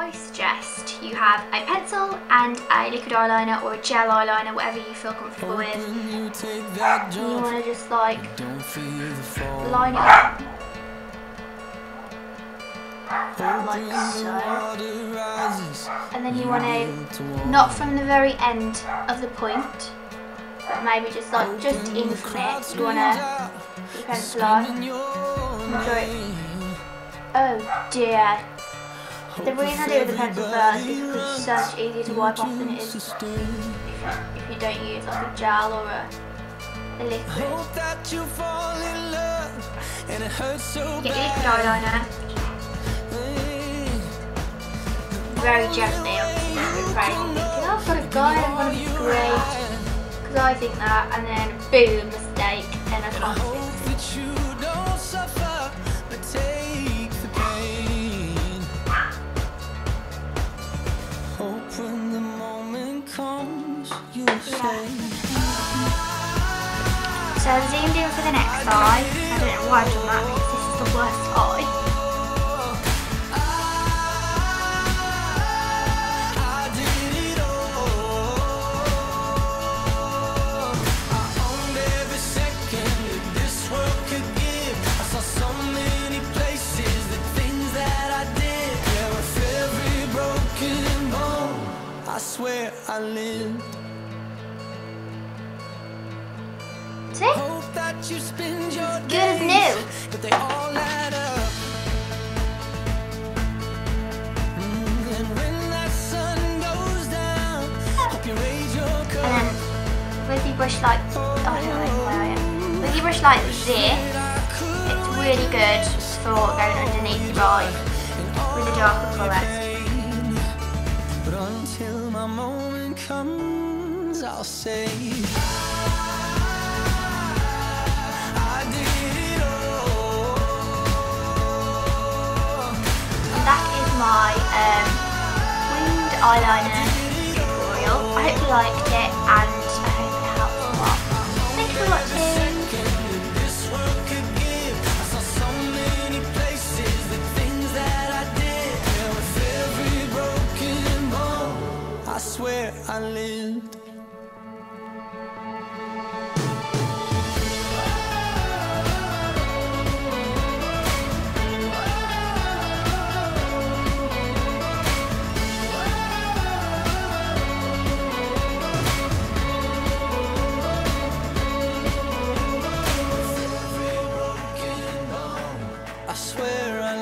I suggest you have a pencil and a liquid eyeliner or a gel eyeliner, whatever you feel comfortable with. And you want to just like line it up like so, and then you want to, not from the very end of the point, but maybe just like just in from it, you want to put your pencil on and draw it. Oh dear. The reason I do it with the pencil first is because it's so much easier to wipe off than it is if you don't use like a gel or a liquid. Get your liquid eyeliner very gently, obviously don't be afraid of thinking, oh, I've got a guide, I'm going to be great, because I think that, and then boom, mistake, and I can't fix it. So I've zoomed in for the next eye. I don't know why I've done that because this is the worst eye. I swear I lived. See? It's good as new. But they all add up. And when that sun goes down, hope you raise your cup. And then with your brush like, oh, I don't know where I am. With your brush like this, it's really good for going underneath your eye with a darker colour. But until my moment comes, I'll say I did it all. And that is my winged eyeliner tutorial. I hope you liked it and I hope it helped a lot. Thank you for watching. I swear I lived. I swear I